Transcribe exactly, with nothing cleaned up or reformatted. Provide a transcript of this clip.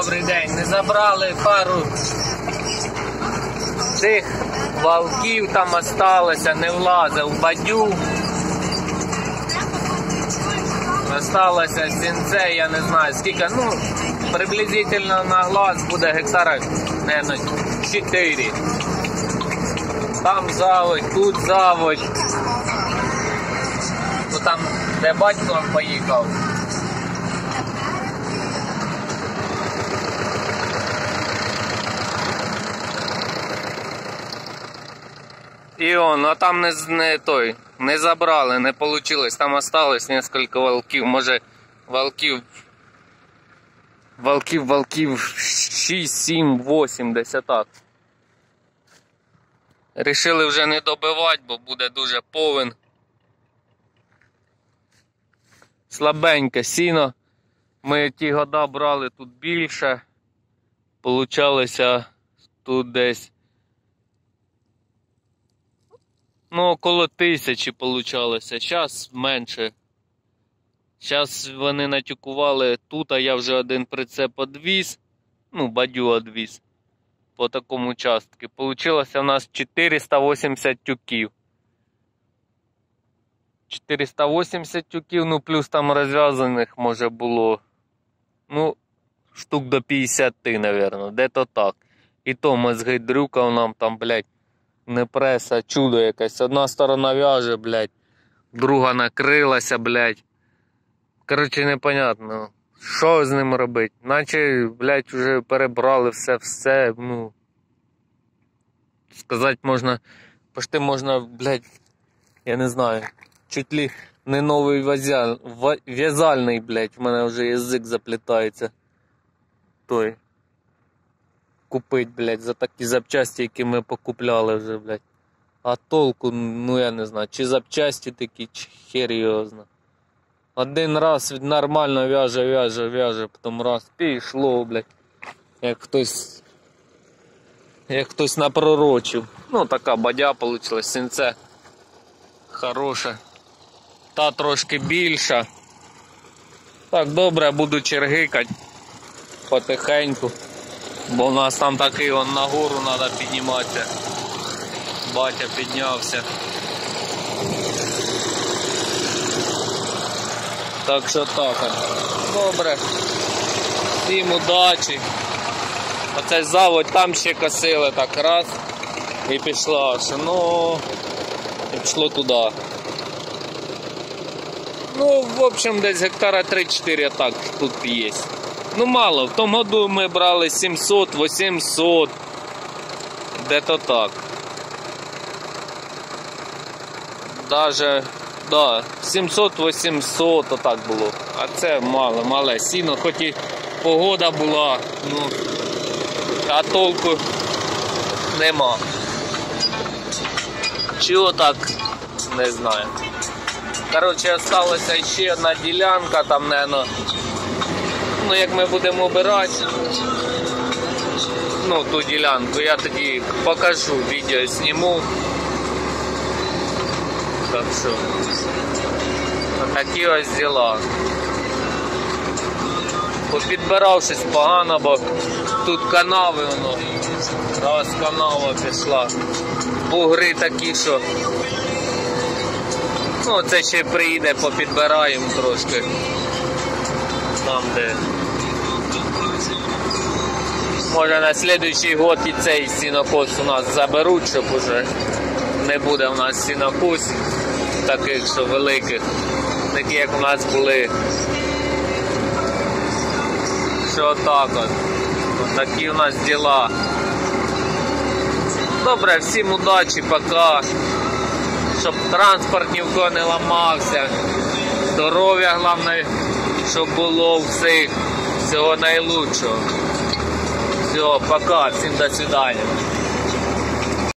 добрий день. Не забрали пару тих валків, там осталося, не влазив в бадю. Осталося сінце, я не знаю скільки, ну, приблизительно на глаз буде гектара, мабуть, чотири. Там заводь, тут заводь. Ну там, де батько поїхав. І он, а там не, не той, не забрали, не получилось, там осталось несколько волків, може волків, волків, волків шість, сім, вісім, десь так. Рішили вже не добивати, бо буде дуже повен. Слабеньке сіно. Ми ті года брали тут більше. Получалося тут десь, ну, около тисячі получалося. Зараз менше. Зараз вони натюкували тут, а я вже один прицеп одвіз. Ну, бадю одвіз. По такому участку. Получилося у нас чотириста вісімдесят тюків. чотириста вісімдесят тюків, ну плюс там розв'язаних може було, ну, штук до п'ятдесят, навірно, де-то так. І то мозги дрюкав нам там, блядь, не преса, чудо якесь. Одна сторона в'яже, блядь, друга накрилася, блядь. Коротше, непонятно, що з ним робити. Наче, блядь, вже перебрали все-все, ну, сказати можна, почти можна, блядь, я не знаю, чуть ли не новий в'язальний, блядь, в мене вже язик заплітається. Той. Купить, блядь, за такі запчасті, які ми покупляли вже, блядь. А толку, ну я не знаю, чи запчасті такі, чи хер його знає. Один раз нормально в'яже, в'яже, в'яже, потім раз пішло, блядь. Як хтось, як хтось напророчив. Ну, така бадя вийшла, сінце хороше. Та трошки більша. Так, добре, буду чергикати потихеньку. Бо у нас там такий, он нагору треба підніматися. Батя піднявся. Так що так. Добре. Всім удачі. Оцей заводь там ще косили, так раз. І пішла аж, ну, і пішло туди. Ну, в общем, десь гектара три-чотири так тут є. Ну, мало. В тому году ми брали сімсот, вісімсот. Де-то так. Даже, да, сімсот-вісімсот, отак було. А це мало, мале сіно, хоч і погода була, ну, а толку нема. Чого так, не знаю. Коротше, осталася ще одна ділянка, там, наверно, ну, як ми будемо обирати, ну, ту ділянку, я тоді покажу, відео зніму. Так що, такі ось діла. Попідбирав щось погано, бо тут канави, воно, раз канава пішла. Бугри такі, що, ну, це ще приїде, попідбираємо трошки. Там, де, може, на слідуючий год і цей сінокос у нас заберуть, щоб уже не буде у нас сінокос таких, що великих, такі як у нас були. Що так от. Ось такі у нас діла. Добре, всім удачі, пока. Щоб транспорт ні в кого не ламався. Здоров'я, головне, щоб було у всіх. Всього найлучшого. Все, пока, всім до свидання.